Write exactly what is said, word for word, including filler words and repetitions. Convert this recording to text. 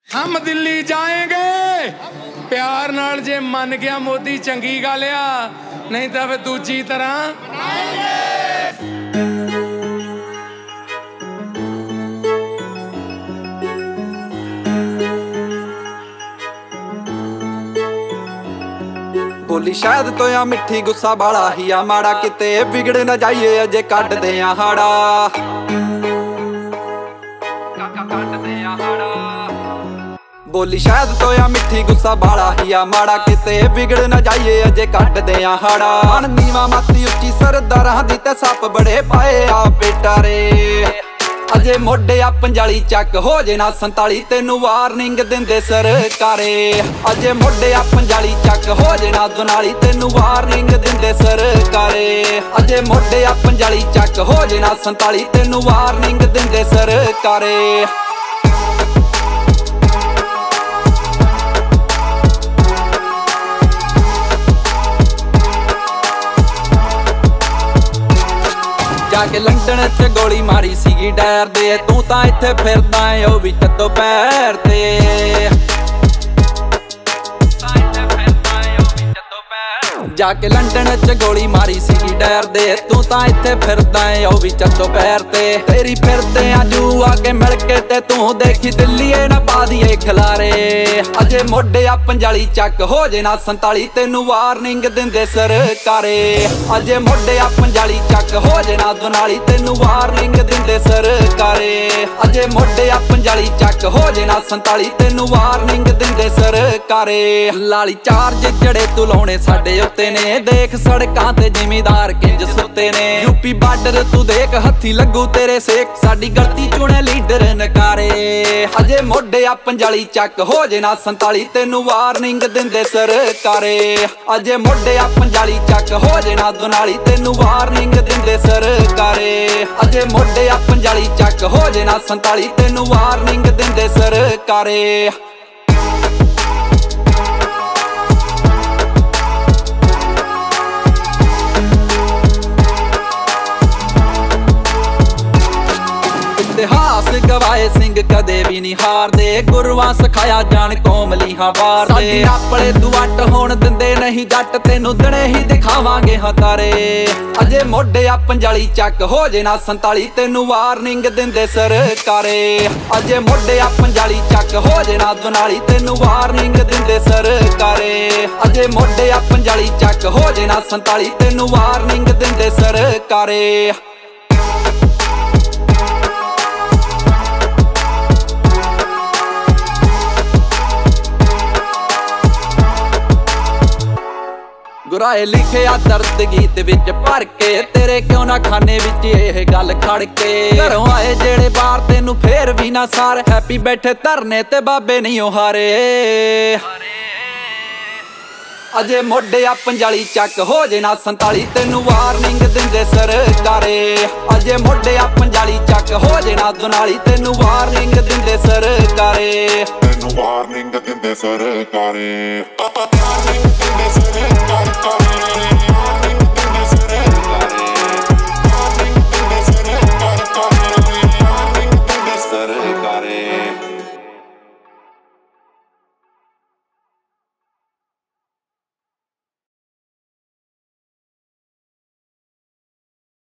हम दिल्ली जाएंगे प्यार नाल जे मन गया मोदी चंगी गल आ, नहीं तो फिर दूजी तरह बोली शायद तो या मिठी गुस्सा बाला ही आ माड़ा किते बिगड़ न जाइए अजे कट दे हाड़ा बोली शायद तो या मिठी गुस्सा बाला ही आ माड़ा किते बिगड़ न जाइए अजे कट दे हाड़ा मन नीवा माती उच्ची सरदारां दी ते सप बड़े पाए आ पेटा रे अजे मोढे आ पंजाली चक हो जे ना संताली तेनू वार्निंग दिंदे सरकारे अजे मोढे आ पंजाली चक हो जे ना दुनाली तेनू वार्निंग दिंदे सरकारे अजे मोढे आ पंजाली चक हो जे ना संताली तेनू वार्निंग दिंदे सरकारे जाके लंडन च गोली मारी सीगी डैर दे तू तां इत्थे फिरदा ऐ ओ भी चत्तो पैर ते जाके लंडन च गोली मारी सीगी डैर दे तू तां इत्थे फिरदा ऐ ओ भी चत्तो पैर ते तेरी फिरदे आ जू आके मिल के ते तू देखी दिल्लीए ना पा दिए खलारे अजे मोढे आ पंजाली चक हो जे ना संताली तेनू वार्निंग दिंदे सरकारे अजे मोढे आ पंजाली चक हो जे ना दुनाली तेनू वार्निंग दिंदे सरकारे अजे मोढे आ पंजाली चक हो जे ना संताली तेनू वार्निंग दिंदे सरकारे लाली चार्ज जड़े तू लाउणे साडे उत्ते ने देख सड़कां ते जिमीदार किंज सुत्ते ने यूपी बार्डर तू देख हत्थी लगू तेरे सेक साडी गलती चुने लीडर नकारे अजे मोढे आ पंजाली चक हो जे ना संताली तेनू वार्निंग दिंदे सरकारे अजे मोढे आ पंजाली चक हो जे ना दुनाली तेनू वार्निंग दिंदे सरकारे अजे मोढे आ पंजाली चक हो जे ना संताली तेनू वार्निंग दिंदे सरकारे इतिहास गवाए सिंह कदे भी नहीं हारदे गुरुआं सिखाया जान कौम लीहां वार दे अपने दुआट होण दिंदे नहीं जट तेनू दणे ही दिखावांगे हतारे अजे मोढे आ पंजाली चक हो जे ना संताली तेनू वार्निंग दिंदे सरकारे अजे मोढे आ पंजाली चक हो जे ना दुनाली तेनू वार्निंग दिंदे सरकारे अजे मोढे आ पंजाली चक हो जे ना संताली तेनू वार्निंग दिंदे सरकारे गुराए लिखे आ दर्द गीत विच भर के तेरे क्यों ना खाने विच ये गल खड़ के घरों आए जेड़े बाहर तेनू फेर भी ना सार हैप्पी बैठे धरने ते बाबे नहीं ओ हारे अजे मोढे आ पंजाली चक हो जे ना संताली तेनू वार्निंग दिंदे सरकारे अजे मोढे आ पंजाली चक हो जे ना दुनाली तेनू वार्निंग दिंदे सरकारे तेनू वार्निंग दिंदे सरकारे वार्निंग दिंदे सरकारे